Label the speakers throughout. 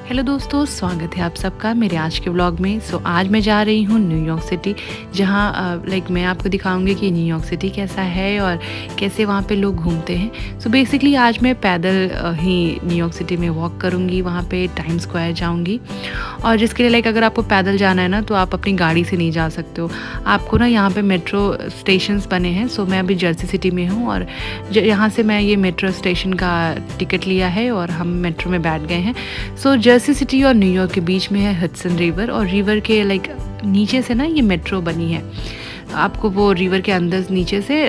Speaker 1: Hello दोस्तों, स्वागत है आप सबका मेरे आज के व्लॉग में। आज मैं जा रही हूँ न्यूयॉर्क सिटी, जहाँ मैं आपको दिखाऊंगी कि न्यूयॉर्क सिटी कैसा है और कैसे वहाँ पे लोग घूमते हैं। बेसिकली आज मैं पैदल ही न्यूयॉर्क सिटी में वॉक करूँगी, वहाँ पे टाइम स्क्वायर जाऊँगी। और जिसके लिए अगर आपको पैदल जाना है ना, तो आप अपनी गाड़ी से नहीं जा सकते हो। आपको ना यहाँ पर मेट्रो स्टेशंस बने हैं। मैं अभी जर्सी सिटी में हूँ और यहाँ से मैं ये मेट्रो स्टेशन का टिकट लिया है और हम मेट्रो में बैठ गए हैं। जर्सी सिटी और न्यूयॉर्क के बीच में है हडसन रिवर, और रिवर के नीचे से ना ये मेट्रो बनी है। आपको वो रिवर के अंदर नीचे से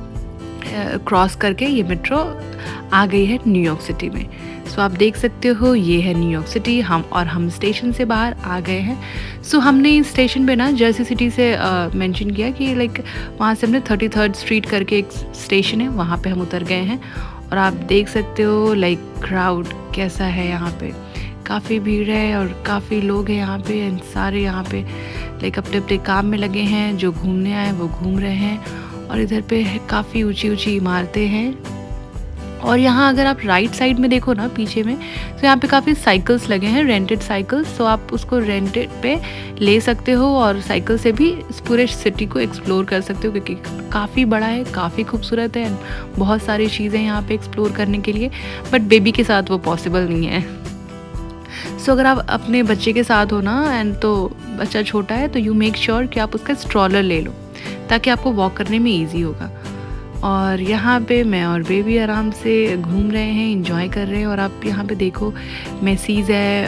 Speaker 1: क्रॉस करके ये मेट्रो आ गई है न्यूयॉर्क सिटी में। आप देख सकते हो ये है न्यूयॉर्क सिटी। हम स्टेशन से बाहर आ गए हैं। हमने इस स्टेशन पे ना जर्सी सिटी से मेंशन किया कि वहाँ से हमने 33rd स्ट्रीट करके एक स्टेशन है, वहाँ पे हम उतर गए हैं। और आप देख सकते हो क्राउड कैसा है यहाँ पे। काफ़ी भीड़ है और काफ़ी लोग हैं यहाँ पे, सारे यहाँ पे अपने अपने काम में लगे हैं। जो घूमने आए वो घूम रहे हैं। और इधर पे काफ़ी ऊंची ऊंची इमारतें हैं। और यहाँ अगर आप राइट साइड में देखो ना पीछे में, तो यहाँ पे काफ़ी साइकिल्स लगे हैं, रेंटेड साइकिल्स। आप उसको रेंटेड पे ले सकते हो और साइकिल से भी इस पूरे सिटी को एक्सप्लोर कर सकते हो, क्योंकि काफ़ी बड़ा है, काफ़ी खूबसूरत है। बहुत सारी चीज़ें यहाँ पे एक्सप्लोर करने के लिए, बट बेबी के साथ वो पॉसिबल नहीं है। अगर आप अपने बच्चे के साथ हो ना, एंड तो बच्चा छोटा है, तो यू मेक श्योर कि आप उसका स्ट्रॉलर ले लो, ताकि आपको वॉक करने में ईजी होगा। और यहाँ पे मैं और बेबी आराम से घूम रहे हैं, इंजॉय कर रहे हैं। और आप यहाँ पे देखो मैसीज है,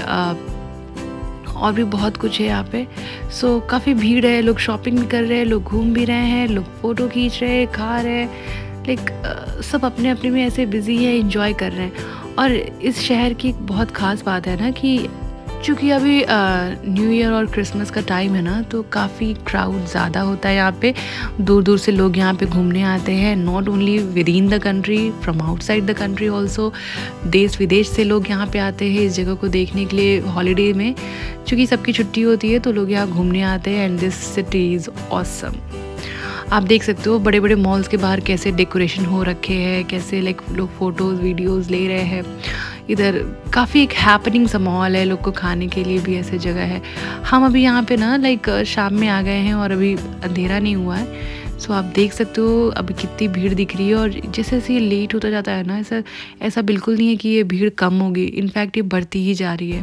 Speaker 1: और भी बहुत कुछ है यहाँ पे। काफ़ी भीड़ है, लोग शॉपिंग भी कर रहे हैं, लोग घूम भी रहे हैं, लोग फ़ोटो खींच रहे हैं, खा रहे हैं। सब अपने अपने में ऐसे बिज़ी है, इंजॉय कर रहे हैं। और इस शहर की एक बहुत ख़ास बात है ना कि चूँकि अभी न्यू ईयर और क्रिसमस का टाइम है ना, तो काफ़ी क्राउड ज़्यादा होता है यहाँ पे। दूर दूर से लोग यहाँ पे घूमने आते हैं, not only within the country, from outside the country also. देश विदेश से लोग यहाँ पे आते हैं इस जगह को देखने के लिए हॉलीडे में। चूँकि सबकी छुट्टी होती है तो लोग यहाँ घूमने आते हैं। And this city is awesome. आप देख सकते हो बड़े बड़े मॉल्स के बाहर कैसे डेकोरेशन हो रखे हैं, कैसे लोग फ़ोटोज़ वीडियोज़ ले रहे हैं। इधर काफ़ी एक हैपनिंग सा माहौल है, लोग को खाने के लिए भी ऐसे जगह है। हम अभी यहाँ पे ना शाम में आ गए हैं और अभी अंधेरा नहीं हुआ है। आप देख सकते हो अभी कितनी भीड़ दिख रही है। और जैसे जैसे ये लेट होता जाता है ना, ऐसा बिल्कुल नहीं है कि ये भीड़ कम होगी, इनफैक्ट ये बढ़ती ही जा रही है।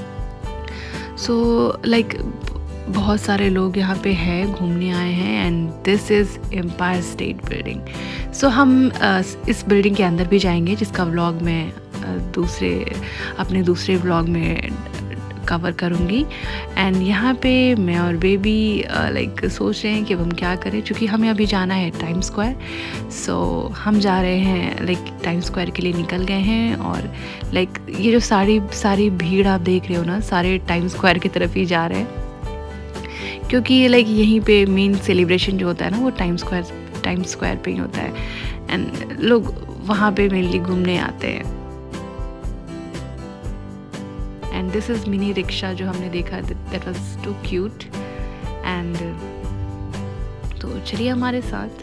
Speaker 1: बहुत सारे लोग यहाँ पे हैं, घूमने आए हैं। And this is Empire State Building. हम इस बिल्डिंग के अंदर भी जाएंगे, जिसका व्लॉग मैं अपने दूसरे व्लॉग में कवर करूँगी। एंड यहाँ पे मैं और बेबी सोच रहे हैं कि अब हम क्या करें, क्योंकि हमें अभी जाना है टाइम स्क्वायर। हम जा रहे हैं टाइम स्क्वायर के लिए निकल गए हैं। और ये जो सारी भीड़ आप देख रहे हो ना, सारे टाइम स्क्वायर की तरफ ही जा रहे हैं, क्योंकि यहीं पे मेन सेलिब्रेशन जो होता है ना, वो टाइम स्क्वायर पे ही होता है। एंड लोग वहाँ पे मेनली घूमने आते हैं। And this is mini rickshaw जो हमने देखा, that was too cute. And तो चलिए हमारे साथ।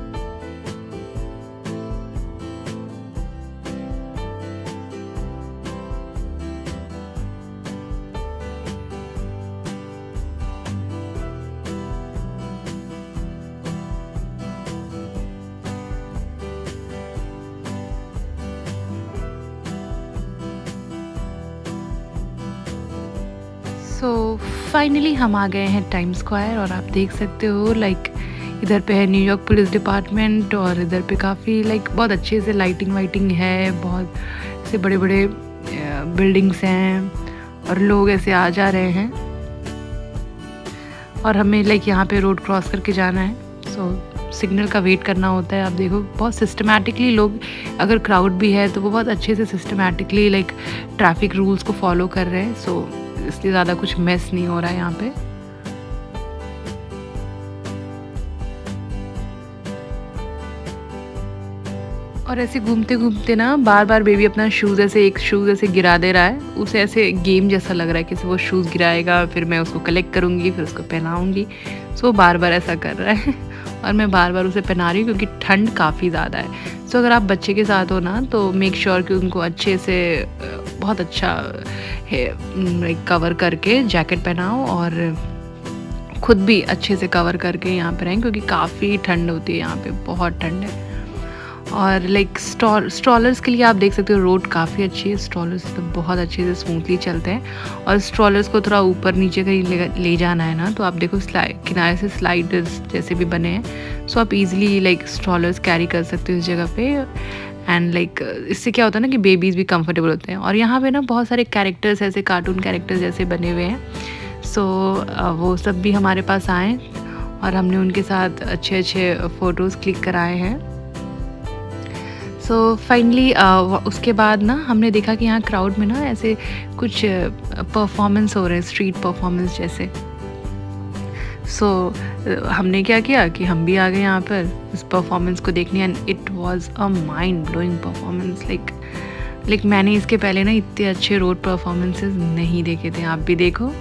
Speaker 1: फाइनली हम आ गए हैं टाइम स्क्वायर। और आप देख सकते हो इधर पे है न्यूयॉर्क पुलिस डिपार्टमेंट, और इधर पे काफ़ी बहुत अच्छे से लाइटिंग है। बहुत से बड़े बड़े बिल्डिंग्स हैं और लोग ऐसे आ जा रहे हैं। और हमें यहाँ पे रोड क्रॉस करके जाना है, सिग्नल का वेट करना होता है। आप देखो बहुत सिस्टमैटिकली लोग, अगर क्राउड भी है तो वो बहुत अच्छे से सिस्टमैटिकली ट्रैफिक रूल्स को फॉलो कर रहे हैं। इसलिए ज़्यादा कुछ मेस नहीं हो रहा है यहाँ पे। और ऐसे घूमते घूमते ना बार बार बेबी अपना शूज़ ऐसे एक शूज़ ऐसे गिरा दे रहा है। उसे ऐसे गेम जैसा लग रहा है कि वो शूज़ गिराएगा, फिर मैं उसको कलेक्ट करूँगी, फिर उसको पहनाऊँगी। सो वो बार बार ऐसा कर रहा है और मैं बार बार उसे पहना रही हूँ क्योंकि ठंड काफ़ी ज़्यादा है। सो अगर आप बच्चे के साथ हो ना तो मेक श्योर कि उनको अच्छे से बहुत अच्छा कवर करके जैकेट पहनाओ और खुद भी अच्छे से कवर करके यहाँ पे रहें क्योंकि काफ़ी ठंड होती है यहाँ पे, बहुत ठंड है। और स्ट्रॉलर्स के लिए आप देख सकते हो रोड काफ़ी अच्छी है। स्ट्रॉलर्स तो बहुत अच्छे से स्मूथली चलते हैं और स्ट्रॉलर्स को थोड़ा ऊपर नीचे कहीं ले जाना है ना तो आप देखो किनारे से स्लाइडर्स जैसे भी बने हैं। सो आप इजीली स्ट्रॉलर्स कैरी कर सकते हो इस जगह पे। एंड इससे क्या होता है ना कि बेबीज़ भी कंफर्टेबल होते हैं। और यहाँ पे ना बहुत सारे कैरेक्टर्स ऐसे कार्टून कैरेक्टर्स जैसे बने हुए हैं। सो वो सब भी हमारे पास आए और हमने उनके साथ अच्छे अच्छे फ़ोटोज़ क्लिक कराए हैं। सो फाइनली उसके बाद ना हमने देखा कि यहाँ क्राउड में ना ऐसे कुछ परफॉर्मेंस हो रहे हैं, स्ट्रीट परफॉर्मेंस जैसे। सो हमने क्या किया कि हम भी आ गए यहाँ पर उस परफॉर्मेंस को देखने। And it was a mind blowing performance. Like मैंने इसके पहले ना इतने अच्छे रोड परफॉर्मेंसेस नहीं देखे थे। आप भी देखो।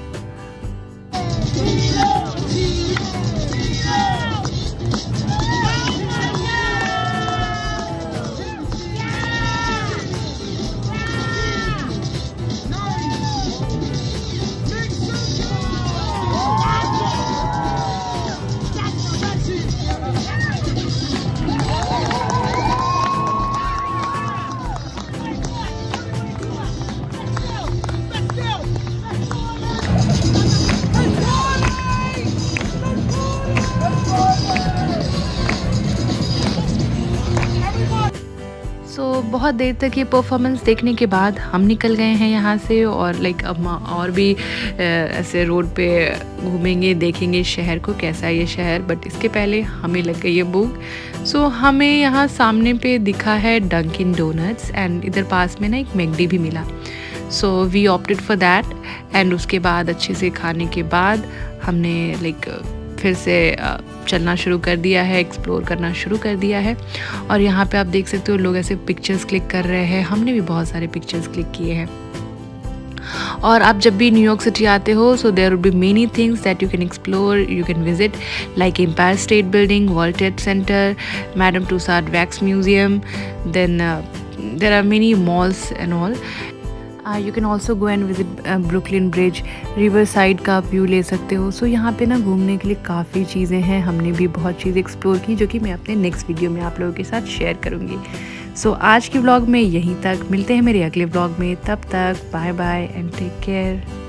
Speaker 1: बहुत देर तक ये परफॉर्मेंस देखने के बाद हम निकल गए हैं यहाँ से और अब और भी ऐसे रोड पे घूमेंगे, देखेंगे शहर को, कैसा है ये शहर। बट इसके पहले हमें लग गई है भूख। सो हमें यहाँ सामने पे दिखा है डंकिन डोनट्स एंड इधर पास में ना एक मैकडी भी मिला। So we opted for that. And उसके बाद अच्छे से खाने के बाद हमने फिर से चलना शुरू कर दिया है, एक्सप्लोर करना शुरू कर दिया है। और यहाँ पे आप देख सकते हो लोग ऐसे पिक्चर्स क्लिक कर रहे हैं। हमने भी बहुत सारे पिक्चर्स क्लिक किए हैं। और आप जब भी न्यूयॉर्क सिटी आते हो so there will be many things that you can explore, you can visit like Empire State Building, World Trade Center, Madame Tussauds wax museum, then there are many malls and all. You can also go and visit Brooklyn Bridge, river side का आप view ले सकते हो। सो यहाँ पे ना घूमने के लिए काफ़ी चीज़ें हैं। हमने भी बहुत चीज़ें एक्सप्लोर की जो कि मैं अपने नेक्स्ट वीडियो में आप लोगों के साथ शेयर करूँगी। सो आज के व्लॉग में यहीं तक, मिलते हैं मेरे अगले व्लॉग में। तब तक bye bye and take care.